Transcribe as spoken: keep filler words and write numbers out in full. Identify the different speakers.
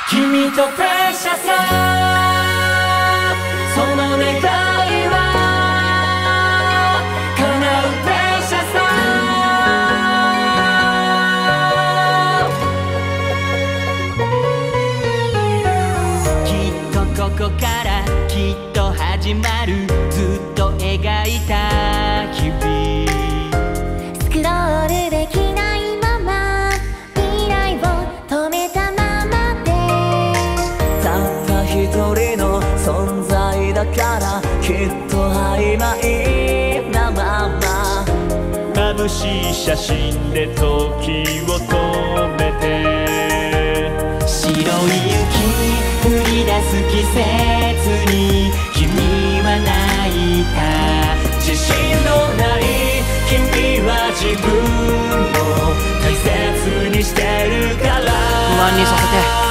Speaker 1: 君とプレッシャーさ、その願いは叶うプレッシャーさ。きっとここからきっと始まる、ずっと描いた日々。
Speaker 2: スクロールできないまま未来を止めたままで、
Speaker 1: たった一人の存在だからきっと曖昧なまま、眩しい写真で時を止めて、白い雪降り出す季節に君は泣いた。自信のない君は自分を大切にしてるから、
Speaker 3: 不安にさせて